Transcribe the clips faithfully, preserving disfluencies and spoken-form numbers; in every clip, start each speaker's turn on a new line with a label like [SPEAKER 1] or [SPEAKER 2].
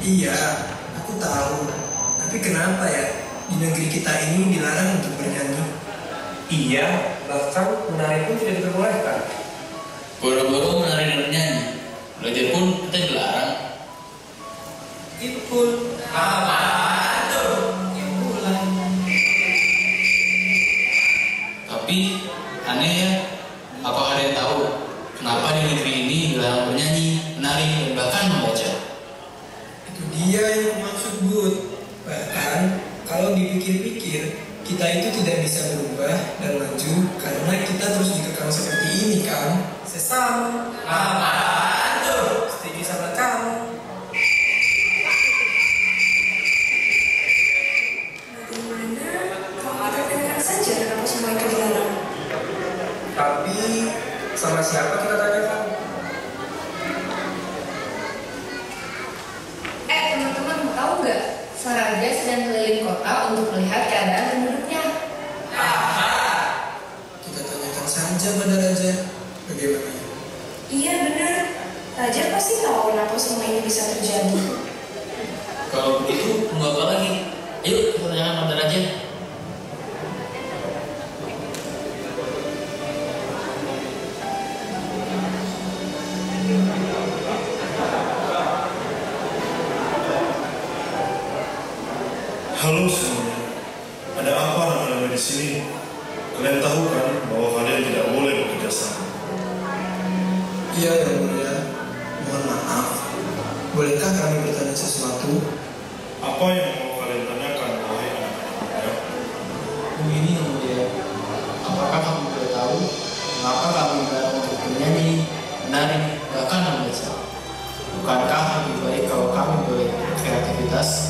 [SPEAKER 1] Iya, aku tahu. Tapi kenapa ya di negeri kita ini dilarang untuk bernyanyi?
[SPEAKER 2] Iya, bahkan menari pun tidak diperbolehkan.
[SPEAKER 3] Boro-boro menari dan bernyanyi, belajar pun kita dilarang.
[SPEAKER 1] Itu pun apa tuh yang mulai?
[SPEAKER 3] Tapi aneh ya, apa ada yang tahu kenapa di negeri ini dilarang bernyanyi, menari, dan bahkan membaca?
[SPEAKER 1] Itu dia yang maksud Bud. Bahkan kalau dipikir-pikir, kita itu tidak bisa berubah dan maju karena kita terus dikekang seperti ini kan? Sesam. Apa tuh? Setuju sama kamu.
[SPEAKER 4] Bagaimana kalau kita tanyakan saja kenapa semua itu dilarang?
[SPEAKER 2] Tapi sama siapa kita tanyakan?
[SPEAKER 5] Eh teman-teman, tahu nggak? Saraja sedang keliling kota untuk melihat keadaan penduduknya.
[SPEAKER 1] Aha. Kita tanyakan saja pada Raja. Bagaimana?
[SPEAKER 4] Iya benar. Raja pasti tahu kenapa semua ini bisa terjadi.
[SPEAKER 3] Kalau begitu, tunggu apa lagi? Ayo kita tanyakan pada Raja.
[SPEAKER 6] Halo semuanya, ada apa rame-rame di sini? Kalian tahu kan bahwa kalian tidak boleh bekerja sama?
[SPEAKER 1] Iya yang mulia. Mohon maaf. Bolehkah kami bertanya sesuatu?
[SPEAKER 6] Apa yang mau kalian tanyakan, wahai anak-anak muda?
[SPEAKER 3] Begini yang mulia, apakah kamu boleh tahu mengapa kamu dilarang untuk bernyanyi, menari, bahkan membaca? Bukankah lebih baik kalau kami boleh kreativitas?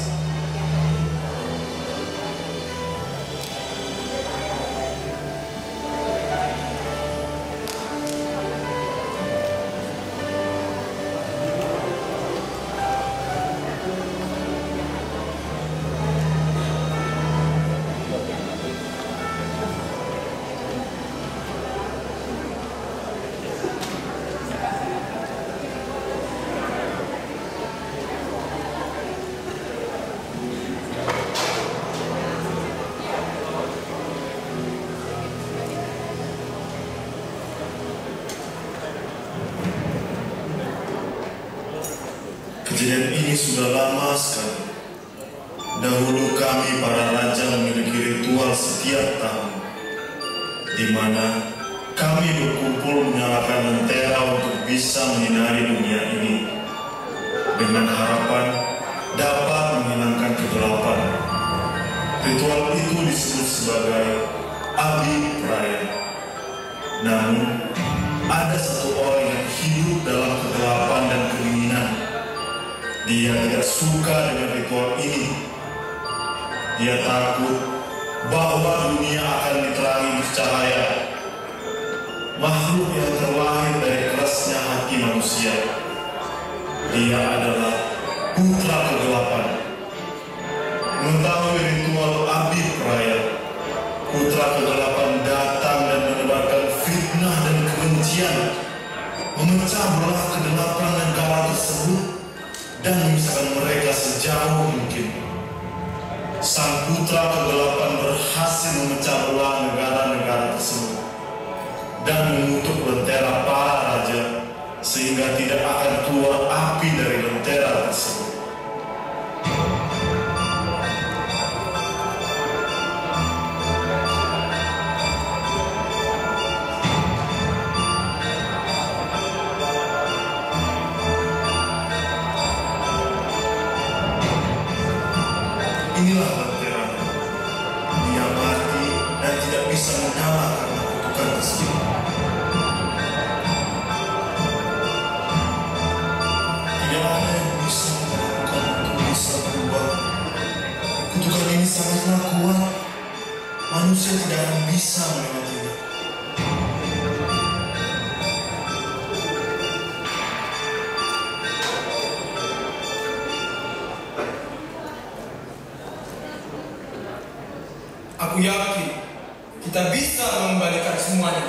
[SPEAKER 6] Kejadian ini sudah lama sekali. Dahulu kami para raja memiliki ritual setiap tahun, di mana kami berkumpul menyalakan lentera untuk bisa menyinari dunia ini, dengan harapan dapat menghilangkan kegelapan. Ritual itu disebut sebagai Abi Praya. Namun, ada satu orang yang hidup dalam kegelapan dan kedinginan. Dia tidak suka dengan ritual ini. Dia takut bahwa dunia akan diterangi bercahaya. Makhluk yang terlahir dari kerasnya hati manusia. Dia adalah putra kegelapan. Mengetahui ritual Abi Praya, putra kegelapan datang dan menebarkan fitnah dan kebencian, memecah belah kedelapan negara tersebut dan memisahkan mereka sejauh mungkin. Sang putra kegelapan berhasil memecah belah negara-negara tersebut dan mengutuk lentera para raja sehingga tidak akan keluar api dari lentera tersebut. Inilah lenteranya. Dia mati dan tidak bisa menyala karena kutukan tersebut. Tidak ada yang bisa melakukan untuk bisa berubah. Kutukan ini sangatlah kuat. Manusia tidak akan bisa melewatinya.
[SPEAKER 1] Aku yakin kita bisa mengembalikan semuanya.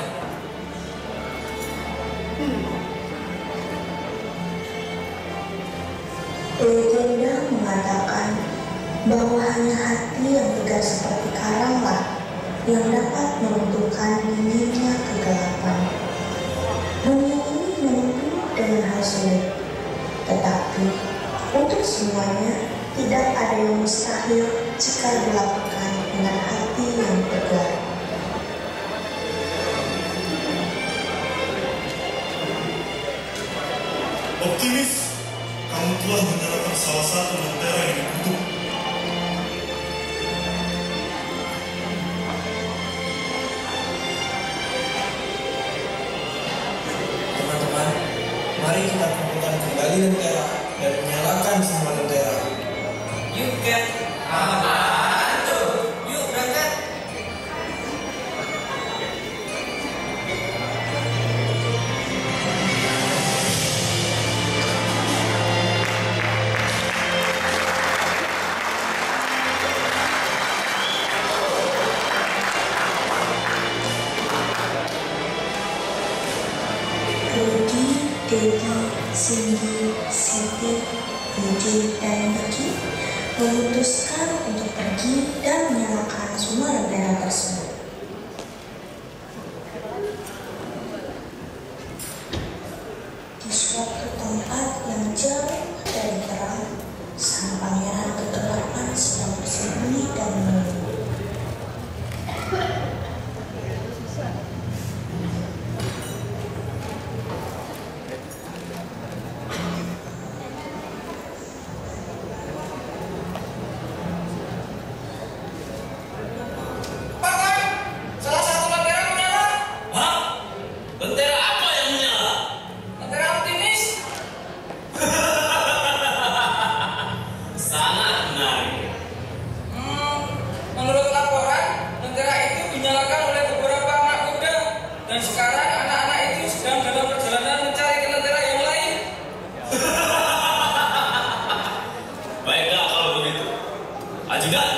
[SPEAKER 4] Legenda
[SPEAKER 7] mengatakan bahwa hanya hati yang tegar seperti karanglah yang dapat meruntuhkan dinginnya kegelapan. Dunia ini memang penuh dengan hal sulit, tetapi untuk semuanya tidak ada yang mustahil jika dilakukan dengan hati yang tegar.
[SPEAKER 6] Optimis, kamu telah menyalakan salah satu lentera yang dikutuk.
[SPEAKER 1] Teman-teman, mari kita kumpulkan kembali lentera dan menyalakan semua lentera.
[SPEAKER 2] Yuk, Ken. Apaan tuh? Yuk, berangkat.
[SPEAKER 7] Rudy, Dedi, Cindy, Siti, Budi, dan Becky memutuskan untuk pergi dan menyalakan semua lentera tersebut. Di suatu tempat yang jauh dari terang, sang pangeran kegelapan sedang bersembunyi dan menunggu.
[SPEAKER 2] Salah satu lentera menyala. Hah? Lentera apa yang menyala? Lentera optimis. Sangat menarik. Hmm, menurut laporan, lentera itu dinyalakan oleh beberapa anak muda, dan sekarang anak-anak itu sedang dalam perjalanan mencari ke lentera yang lain. Baiklah kalau begitu. Ajudan,